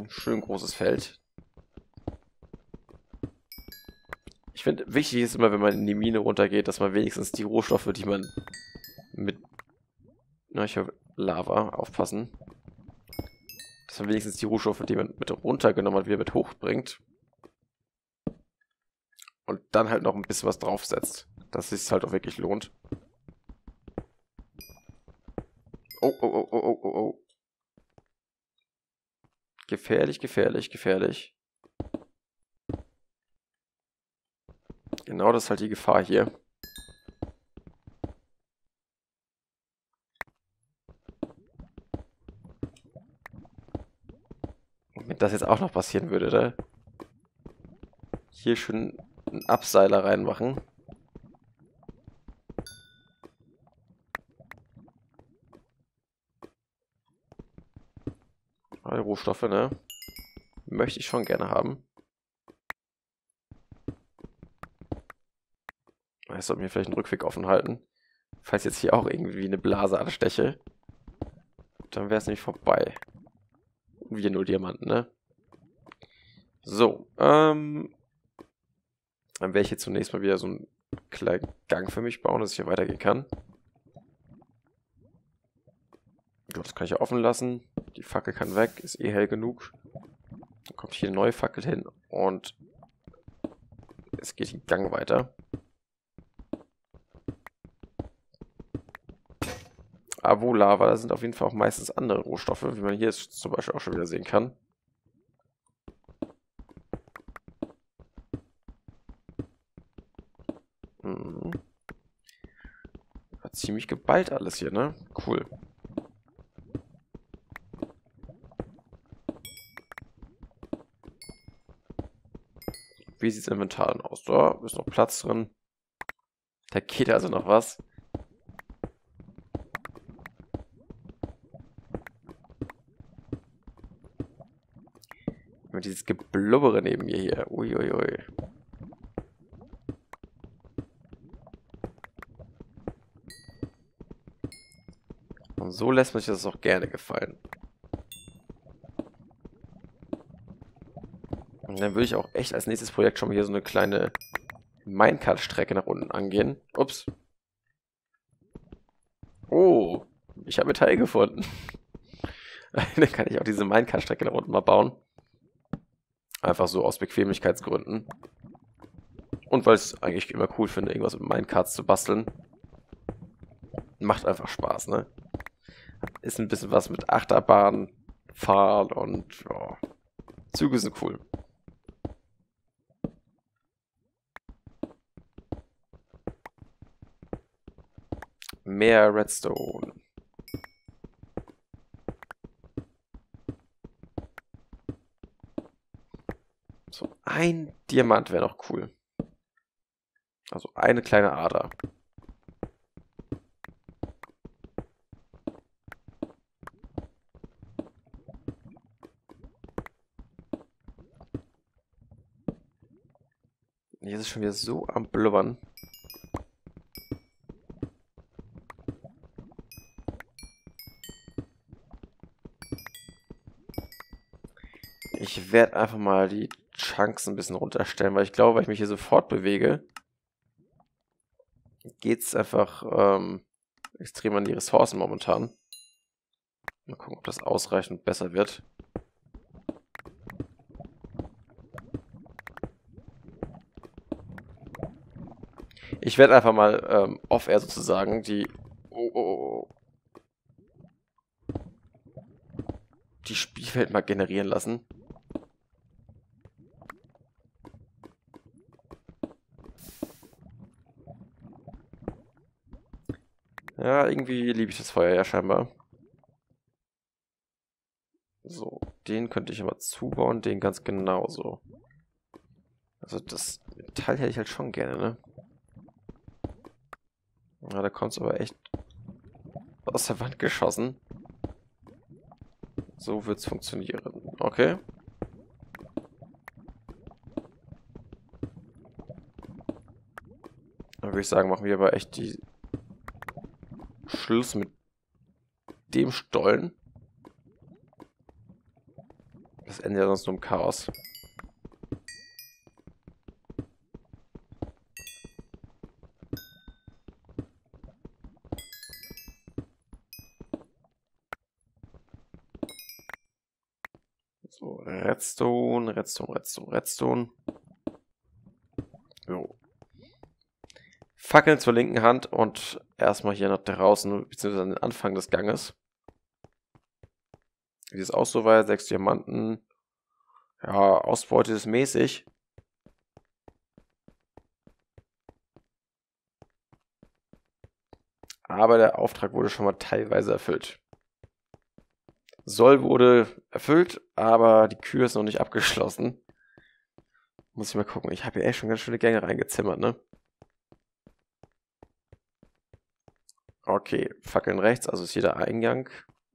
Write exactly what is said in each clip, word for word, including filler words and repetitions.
Ein schön großes Feld. Ich finde, wichtig ist immer, wenn man in die Mine runtergeht, dass man wenigstens die Rohstoffe, die man mit... Na, ich habe Lava, aufpassen. Dass man wenigstens die Rohstoffe, die man mit runtergenommen hat, wieder mit hochbringt. Und dann halt noch ein bisschen was draufsetzt. Dass es sich halt auch wirklich lohnt. Oh, oh, oh, oh, oh, oh, oh. Gefährlich, gefährlich, gefährlich. Genau, das ist halt die Gefahr hier. Und wenn das jetzt auch noch passieren würde, ne? Hier schön einen Abseiler reinmachen. Alle Rohstoffe, ne? Möchte ich schon gerne haben. Ich sollte mir vielleicht einen Rückweg offen halten. Falls jetzt hier auch irgendwie eine Blase ansteche. Dann wäre es nämlich vorbei. Und wieder nur Diamanten, ne? So, ähm... Dann werde ich jetzt zunächst mal wieder so einen kleinen Gang für mich bauen, dass ich hier weitergehen kann. Das kann ich ja offen lassen. Die Fackel kann weg, ist eh hell genug. Dann kommt hier eine neue Fackel hin und es geht den Gang weiter. Aber wo Lava, da sind auf jeden Fall auch meistens andere Rohstoffe, wie man hier jetzt zum Beispiel auch schon wieder sehen kann. Hm. War ziemlich geballt alles hier, ne? Cool. Wie sieht das Inventar denn aus? Da ist noch Platz drin. Da geht also noch was. Mit dieses Geblubbere neben mir hier. Uiuiui. Ui, ui. Und so lässt man sich das auch gerne gefallen. Und dann würde ich auch echt als nächstes Projekt schon mal hier so eine kleine Minecart-Strecke nach unten angehen. Ups. Oh, ich habe Metall gefunden. Dann kann ich auch diese Minecart-Strecke nach unten mal bauen. Einfach so aus Bequemlichkeitsgründen. Und weil ich es eigentlich immer cool finde, irgendwas mit Minecarts zu basteln. Macht einfach Spaß, ne? Ist ein bisschen was mit Achterbahn, Fahren und ja, Züge sind cool. Mehr Redstone. So, ein Diamant wäre noch cool. Also eine kleine Ader. Hier ist es schon wieder so am Blubbern. Ich werde einfach mal die Chunks ein bisschen runterstellen, weil ich glaube, weil ich mich hier sofort bewege, geht es einfach ähm, extrem an die Ressourcen momentan. Mal gucken, ob das ausreichend besser wird. Ich werde einfach mal ähm, off-air sozusagen die oh, oh, oh, die Spielwelt mal generieren lassen. Ja, irgendwie liebe ich das Feuer ja scheinbar. So, den könnte ich aber zubauen, den ganz genauso. Also das Metall hätte ich halt schon gerne, ne? Ja, da kommt es aber echt aus der Wand geschossen. So wird es funktionieren. Okay. Dann würde ich sagen, machen wir aber echt die Schluss mit dem Stollen. Das endet ja sonst nur im Chaos. So, Redstone, Redstone, Redstone, Redstone. Jo. Fackeln zur linken Hand und erstmal hier nach draußen, beziehungsweise an den Anfang des Ganges. Wie es auch so war, sechs Diamanten. Ja, Ausbeute ist mäßig. Aber der Auftrag wurde schon mal teilweise erfüllt. Soll wurde erfüllt, aber die Kür ist noch nicht abgeschlossen. Muss ich mal gucken. Ich habe hier echt schon ganz schöne Gänge reingezimmert, ne? Okay, Fackeln rechts, also ist hier der Eingang.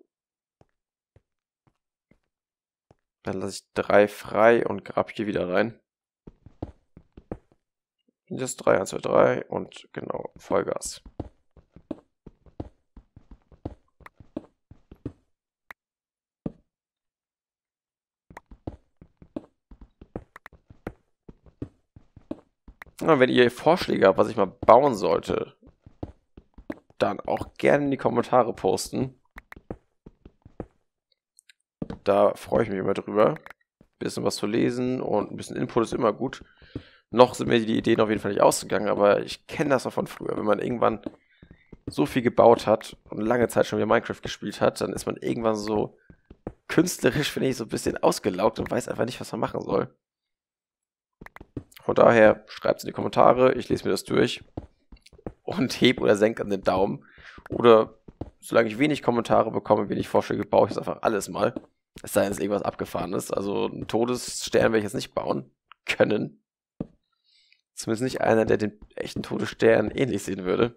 Dann lasse ich drei frei und grab hier wieder rein. Und jetzt drei, eins, zwei, drei und genau, Vollgas. Und wenn ihr Vorschläge habt, was ich mal bauen sollte, dann auch gerne in die Kommentare posten. Da freue ich mich immer drüber. Ein bisschen was zu lesen und ein bisschen Input ist immer gut. Noch sind mir die Ideen auf jeden Fall nicht ausgegangen, aber ich kenne das auch von früher. Wenn man irgendwann so viel gebaut hat und lange Zeit schon wieder Minecraft gespielt hat, dann ist man irgendwann so künstlerisch, finde ich, so ein bisschen ausgelaugt und weiß einfach nicht, was man machen soll. Von daher schreibt es in die Kommentare, ich lese mir das durch und heb oder senk an den Daumen. Oder solange ich wenig Kommentare bekomme, wenig Vorschläge, baue ich das einfach alles mal. Es sei denn, es ist irgendwas Abgefahrenes. Also einen Todesstern werde ich jetzt nicht bauen können. Zumindest nicht einer, der den echten Todesstern ähnlich sehen würde.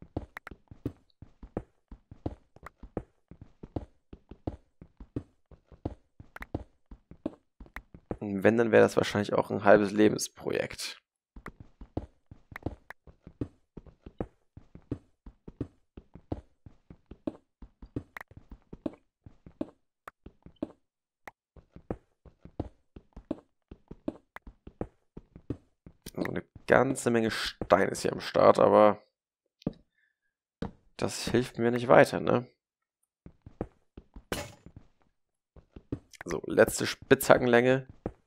Und wenn, dann wäre das wahrscheinlich auch ein halbes Lebensprojekt. Also eine ganze Menge Stein ist hier am Start, aber das hilft mir nicht weiter, ne? So, letzte Spitzhackenlänge.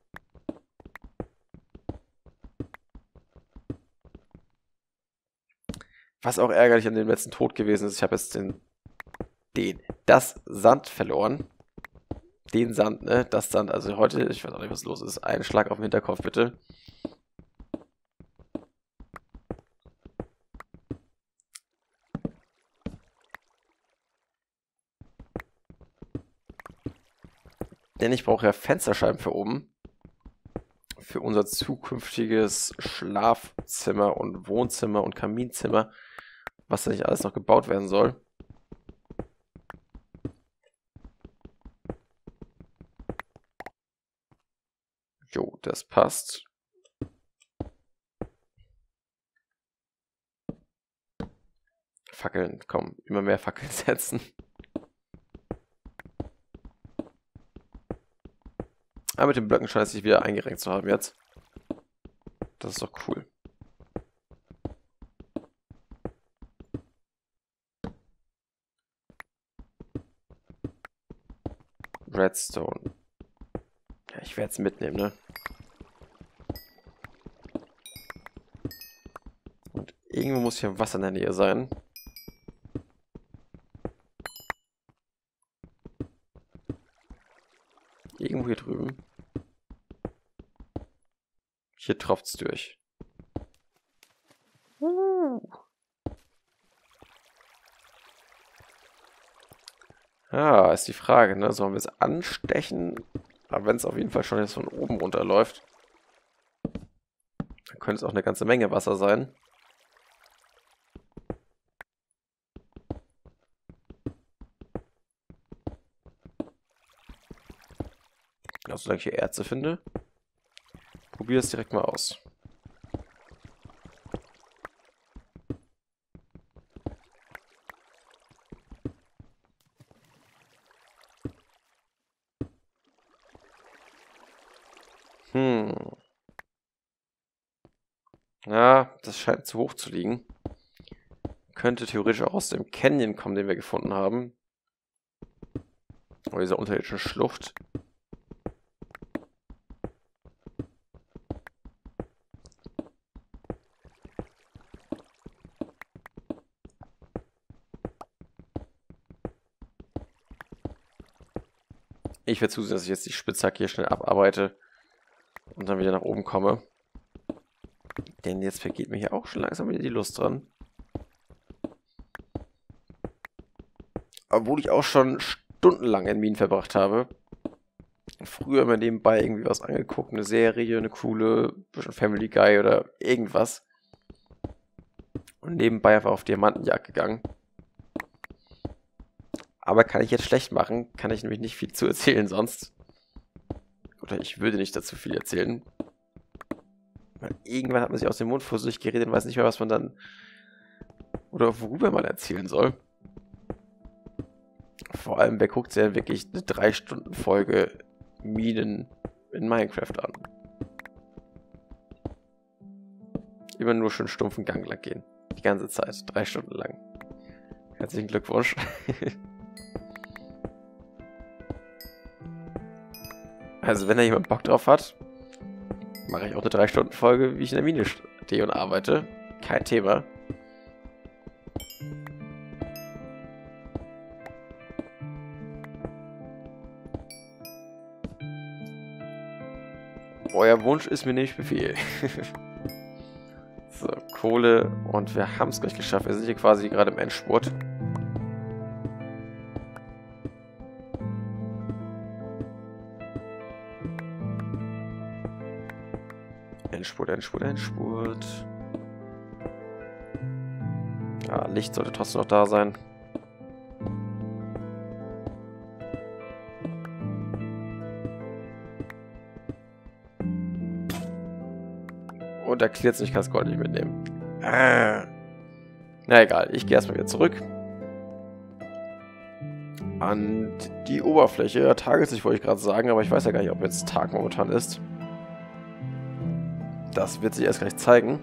Was auch ärgerlich an dem letzten Tod gewesen ist, ich habe jetzt den, den, das Sand verloren. Den Sand, ne? Das Sand, also heute, ich weiß auch nicht, was los ist. Einen Schlag auf den Hinterkopf, bitte. Denn ich brauche ja Fensterscheiben für oben. Für unser zukünftiges Schlafzimmer und Wohnzimmer und Kaminzimmer. Was da nicht alles noch gebaut werden soll. Jo, das passt. Fackeln, komm, immer mehr Fackeln setzen. Aber mit den Blöcken scheint es sich wieder eingerenkt zu haben jetzt. Das ist doch cool. Redstone. Ja, ich werde es mitnehmen, ne? Und irgendwo muss hier Wasser in der Nähe sein. Irgendwo hier drüben. Hier tropft's durch. Uh. Ja, ist die Frage, ne? Sollen wir es anstechen? Aber wenn es auf jeden Fall schon jetzt von oben runterläuft, dann könnte es auch eine ganze Menge Wasser sein. Also, solange ich hier Erze finde, probiere es direkt mal aus. Hm. Ja, das scheint zu hoch zu liegen. Könnte theoretisch auch aus dem Canyon kommen, den wir gefunden haben. Oder dieser unterirdischen Schlucht. Ich werde zusehen, dass ich jetzt die Spitzhacke hier schnell abarbeite und dann wieder nach oben komme. Denn jetzt vergeht mir hier auch schon langsam wieder die Lust dran. Obwohl ich auch schon stundenlang in Minen verbracht habe. Früher immer nebenbei irgendwie was angeguckt, eine Serie, eine coole, bisschen Family Guy oder irgendwas. Und nebenbei einfach auf Diamantenjagd gegangen. Aber kann ich jetzt schlecht machen, kann ich nämlich nicht viel zu erzählen sonst. Oder ich würde nicht dazu viel erzählen. Weil irgendwann hat man sich aus dem Mund vor sich geredet und weiß nicht mehr, was man dann... oder worüber man erzählen soll. Vor allem, wer guckt sich denn wirklich eine drei Stunden Folge Minen in Minecraft an? Immer nur schön stumpfen Gang lang gehen. Die ganze Zeit, drei Stunden lang. Herzlichen Glückwunsch. Also wenn da jemand Bock drauf hat, mache ich auch eine drei Stunden Folge, wie ich in der Mine stehe und arbeite. Kein Thema. Euer Wunsch ist mir nicht Befehl. So, Kohle und wir haben es gleich geschafft. Wir sind hier quasi gerade im Endspurt. Endspurt, Endspurt, Endspurt. Ja, Licht sollte trotzdem noch da sein. Und da klirrt ich kann das Gold nicht mitnehmen. Ah. Na egal, ich gehe erstmal wieder zurück. An die Oberfläche. Tageslicht wollte ich gerade sagen, aber ich weiß ja gar nicht, ob jetzt Tag momentan ist. Das wird sich erst gleich zeigen.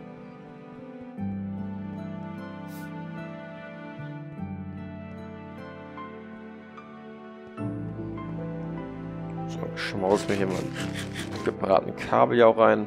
So, ich schmaus mir hier mal einen gebratenen Kabeljau rein.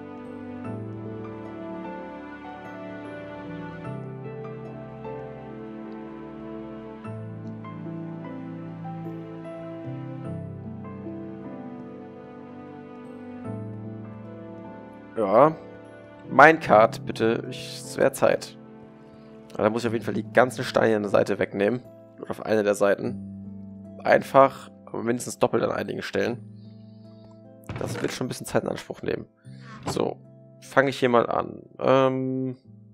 Ja, Minecart, bitte. Es wäre Zeit. Aber da muss ich auf jeden Fall die ganzen Steine an der Seite wegnehmen. Oder auf eine der Seiten. Einfach, aber mindestens doppelt an einigen Stellen. Das wird schon ein bisschen Zeit in Anspruch nehmen. So, fange ich hier mal an. Ähm,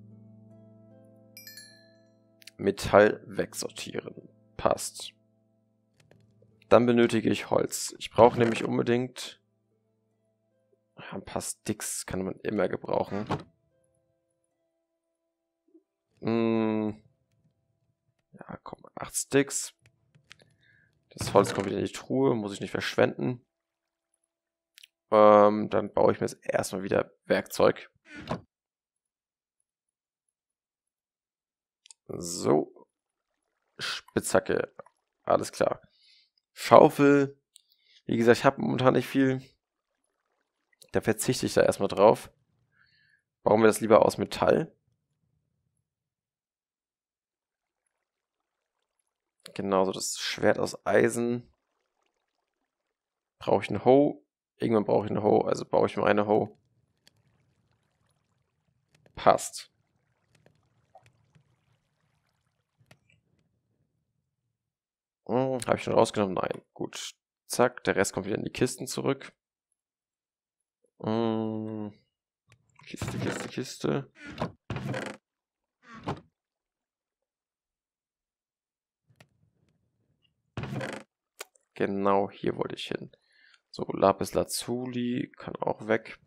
Metall wegsortieren. Passt. Dann benötige ich Holz. Ich brauche nämlich unbedingt... ein paar Sticks kann man immer gebrauchen. Hm. Ja, komm, acht Sticks. Das Holz kommt wieder in die Truhe, muss ich nicht verschwenden. Ähm, dann baue ich mir jetzt erstmal wieder Werkzeug. So. Spitzhacke. Alles klar. Schaufel. Wie gesagt, ich habe momentan nicht viel. Da verzichte ich da erstmal drauf. Bauen wir das lieber aus Metall. Genauso das Schwert aus Eisen. Brauche ich eine Hoe. Irgendwann brauche ich eine Hoe, also baue ich mir eine Hoe. Passt. Hm, habe ich schon rausgenommen? Nein. Gut. Zack, der Rest kommt wieder in die Kisten zurück. Hm. Kiste, Kiste, Kiste. Genau, hier wollte ich hin. So, Lapis Lazuli kann auch weg.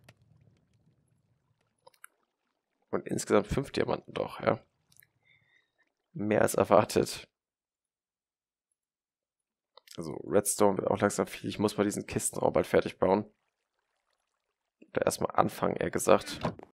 Und insgesamt fünf Diamanten doch, ja. Mehr als erwartet. Also Redstone wird auch langsam viel. Ich muss mal diesen Kisten auch bald fertig bauen. Oder erstmal anfangen, eher gesagt.